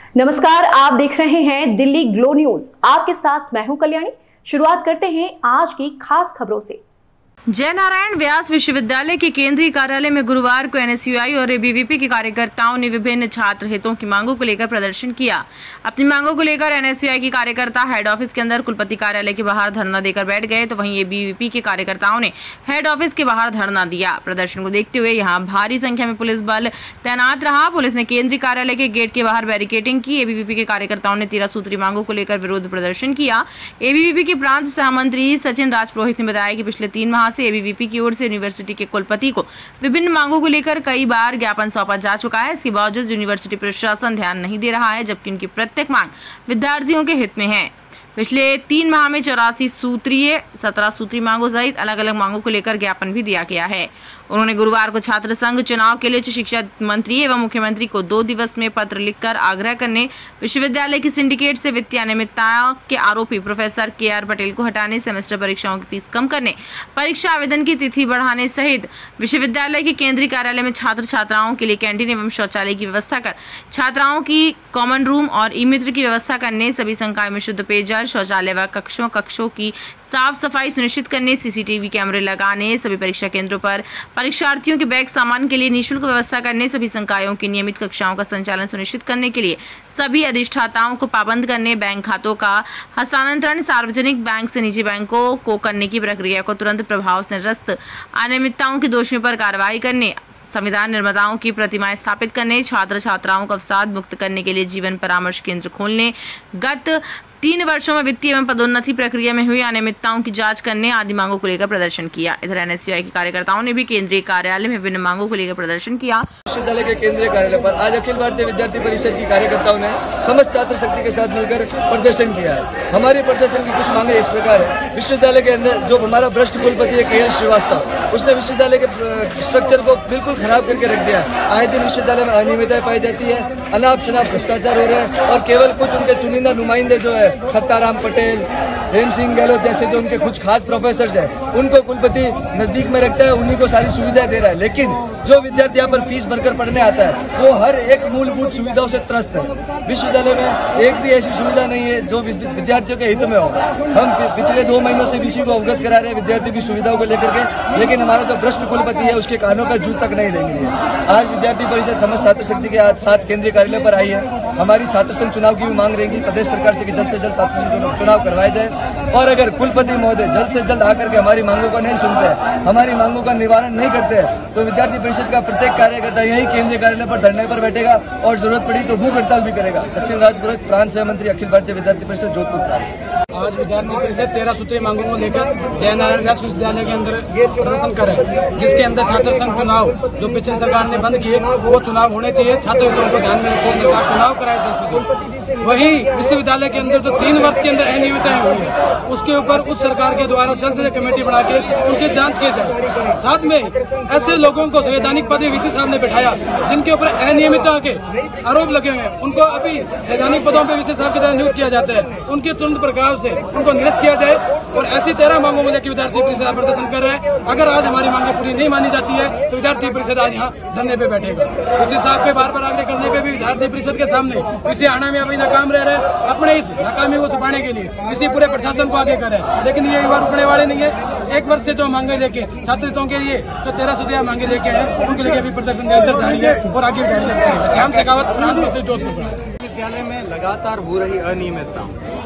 नमस्कार, आप देख रहे हैं दिल्ली ग्लो न्यूज। आपके साथ मैं हूं कल्याणी। शुरुआत करते हैं आज की खास खबरों से। जय नारायण व्यास विश्वविद्यालय के केंद्रीय कार्यालय में गुरुवार को एनएसयूआई और एबीवीपी के कार्यकर्ताओं ने विभिन्न छात्र हितों की मांगों को लेकर प्रदर्शन किया। अपनी मांगों को लेकर एनएसयूआई के कार्यकर्ता हेड ऑफिस के अंदर कुलपति कार्यालय के बाहर धरना देकर बैठ गए, तो वहीं एबीवीपी के कार्यकर्ताओं ने हेड ऑफिस के बाहर धरना दिया। प्रदर्शन को देखते हुए यहाँ भारी संख्या में पुलिस बल तैनात रहा। पुलिस ने केंद्रीय कार्यालय के गेट के बाहर बैरिकेडिंग की। एबीवीपी के कार्यकर्ताओं ने 13 सूत्री मांगों को लेकर विरोध प्रदर्शन किया। एबीवीपी के प्रांत सहमंत्री सचिन राजपुरोहित ने बताया कि पिछले 3 माह से एबीवीपी की ओर से यूनिवर्सिटी के कुलपति को विभिन्न मांगों को लेकर कई बार ज्ञापन सौंपा जा चुका है। इसके बावजूद यूनिवर्सिटी प्रशासन ध्यान नहीं दे रहा है, जबकि उनकी प्रत्येक मांग विद्यार्थियों के हित में है। पिछले 3 माह में 84 सूत्रीय 17 सूत्री मांगों सहित अलग अलग मांगों को लेकर ज्ञापन भी दिया गया है। उन्होंने गुरुवार को छात्र संघ चुनाव के लिए उच्च शिक्षा मंत्री एवं मुख्यमंत्री को 2 दिवस में पत्र लिखकर आग्रह करने, विश्वविद्यालय की सिंडिकेट से वित्तीय अनियमितता के आरोपी प्रोफेसर KR पटेल को हटाने, सेमेस्टर परीक्षाओं की फीस कम करने, परीक्षा आवेदन की तिथि बढ़ाने सहित विश्वविद्यालय के केंद्रीय कार्यालय में छात्र छात्राओं के लिए कैंटीन एवं शौचालय की व्यवस्था कर, छात्राओं की कॉमन रूम और ई-मित्र की व्यवस्था करने, सभी संकाय में शुद्ध पेयजल, शौचालय व कक्षों की साफ सफाई सुनिश्चित करने, सीसीटीवी कैमरे लगाने, सभी परीक्षा केंद्रों पर परीक्षार्थियों के बैग सामान के लिए निःशुल्क व्यवस्था करने, सभी संकायों की नियमित कक्षाओं का संचालन सुनिश्चित करने के लिए सभी अधिष्ठाताओं को पाबंद करने, बैंक खातों का हस्तांतरण सार्वजनिक बैंक से निजी बैंकों को करने की प्रक्रिया को तुरंत प्रभाव से निरस्त, अनियमितताओं के दोषियों पर कार्रवाई करने, संविधान निर्माताओं की प्रतिमाएं स्थापित करने, छात्र छात्राओं को अवसाद मुक्त करने के लिए जीवन परामर्श केंद्र खोलने, गत 3 वर्षों में वित्तीय एवं पदोन्नति प्रक्रिया में हुई अनियमितताओं की जांच करने आदि मांगों को लेकर प्रदर्शन किया। इधर एनएसयूआई के कार्यकर्ताओं ने भी केंद्रीय कार्यालय में विभिन्न मांगों को लेकर प्रदर्शन किया। विश्वविद्यालय के केंद्रीय कार्यालय पर आज अखिल भारतीय विद्यार्थी परिषद की कार्यकर्ताओं ने समस्त छात्र शक्ति के साथ मिलकर प्रदर्शन किया है। हमारी प्रदर्शन की कुछ मांगे इस प्रकार है। विश्वविद्यालय के अंदर जो हमारा भ्रष्ट कुलपति है KL श्रीवास्तव, उसने विश्वविद्यालय के स्ट्रक्चर को बिल्कुल खराब करके रख दिया। आए दिन विश्वविद्यालय में अनियमितताएं पाई जाती है, अनाप शनाप भ्रष्टाचार हो रहा है और केवल कुछ उनके चुनिंदा नुमाइंदे जो है खत्ताराम पटेल, हेम सिंह गहलोत जैसे जो उनके कुछ खास प्रोफेसर हैं, उनको कुलपति नजदीक में रखता है, उन्हीं को सारी सुविधाएं दे रहा है। लेकिन जो विद्यार्थी यहाँ पर फीस भरकर पढ़ने आता है वो हर एक मूलभूत सुविधाओं से त्रस्त है। विश्वविद्यालय में एक भी ऐसी सुविधा नहीं है जो विद्यार्थियों के हित में हो। हम पिछले 2 महीनों से VC को अवगत करा रहे हैं विद्यार्थियों की सुविधाओं को लेकर के, लेकिन हमारा जो भ्रष्ट कुलपति है उसके कानों पर जूत तक नहीं देंगे। आज विद्यार्थी परिषद समस्त छात्र शक्ति के साथ केंद्रीय कार्यालय पर आई है। हमारी छात्र संघ चुनाव की भी मांग रहेगी प्रदेश सरकार से कि जल्द से जल्द छात्र संघ चुनाव करवाए जाए, और अगर कुलपति महोदय जल्द से जल्द आकर के हमारी मांगों को नहीं सुनते हैं, हमारी मांगों का निवारण नहीं करते हैं, तो विद्यार्थी परिषद का प्रत्येक कार्यकर्ता यही केंद्रीय कार्यालय पर धरने पर बैठेगा और जरूरत पड़ी तो भूख हड़ताल भी करेगा। सचिन राजपुरोहित, प्रांत सहमंत्री, अखिल भारतीय विद्यार्थी परिषद, जोधपुर। आज विद्यार्थी परिषद 13 सूत्री मांगों को लेकर जय नारायण व्यास विश्वविद्यालय के अंदर प्रदर्शन कर रहे हैं, जिसके अंदर छात्र संघ चुनाव जो पिछली सरकार ने बंद किए वो चुनाव होने चाहिए। छात्र हितों को ध्यान में रखते सरकार चुनाव कराए जल्द। वही विश्वविद्यालय के अंदर जो 3 वर्ष के अंदर अनियमितताएं हुई है उसके ऊपर उस सरकार के द्वारा जल्द से कमेटी बना के उनकी जांच की जाए। साथ में ऐसे लोगों को संवैधानिक पद VC साहब ने बैठाया जिनके ऊपर अनियमितता के आरोप लगे हुए हैं, उनको अभी संवैधानिक पदों पर VC साहब की तरह नियुक्त किया जाता है, उनके तुरंत प्रकार से उनको निरस्त किया जाए। और ऐसी 13 मांगों को लेकर विद्यार्थी परिषद प्रदर्शन कर रहे हैं। अगर आज हमारी मांगे पूरी नहीं मानी जाती है तो विद्यार्थी परिषद आज यहाँ धरने पे बैठेगा। VC साहब के बार आग्रह करने पे भी विद्यार्थी परिषद के सामने VC आना में अभी नाकाम रह रहे हैं। अपने इस नाकामी को छुपाने के लिए VC पूरे प्रशासन को आगे कर रहे हैं, लेकिन ये बार रुकने वाले नहीं है। 1 वर्ष से जो मांगे लेके छात्र हितों के लिए तो 13 सूत्रीय मांगे लेके आए, उनके लिए भी प्रदर्शन निरंतर जारी है और आगे जारी रहेगा। श्याम शेखावत, प्रांत मंत्री, जोधपुर। विद्यालय में लगातार हो रही अनियमितता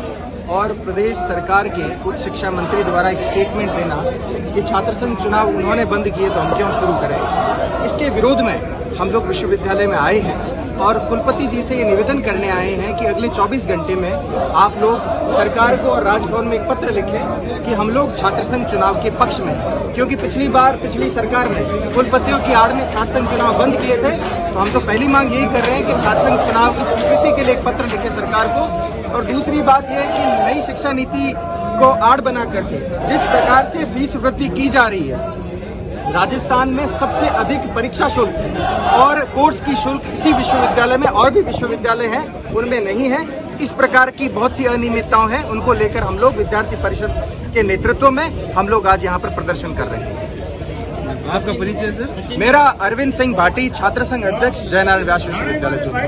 और प्रदेश सरकार के उच्च शिक्षा मंत्री द्वारा एक स्टेटमेंट देना कि छात्र संघ चुनाव उन्होंने बंद किए तो हम क्यों शुरू करें, इसके विरोध में हम लोग विश्वविद्यालय में आए हैं और कुलपति जी से ये निवेदन करने आए हैं कि अगले 24 घंटे में आप लोग सरकार को और राजभवन में एक पत्र लिखें कि हम लोग छात्र संघ चुनाव के पक्ष में, क्योंकि पिछली सरकार ने कुलपतियों की आड़ में छात्र संघ चुनाव बंद किए थे। तो हम तो पहली मांग यही कर रहे हैं कि छात्र संघ चुनाव की स्वीकृति के लिए एक पत्र लिखे सरकार को। और दूसरी बात यह है कि नई शिक्षा नीति को आड़ बना करके जिस प्रकार से फीस वृद्धि की जा रही है, राजस्थान में सबसे अधिक परीक्षा शुल्क और कोर्स की शुल्क इसी विश्वविद्यालय में, और भी विश्वविद्यालय हैं उनमें नहीं है। इस प्रकार की बहुत सी अनियमितताएं हैं, उनको लेकर हम लोग विद्यार्थी परिषद के नेतृत्व में हम लोग आज यहाँ पर प्रदर्शन कर रहे हैं। आपका परिचय सर? मेरा अरविंद सिंह भाटी, छात्र संघ अध्यक्ष, जय नारायण व्यास विश्वविद्यालय।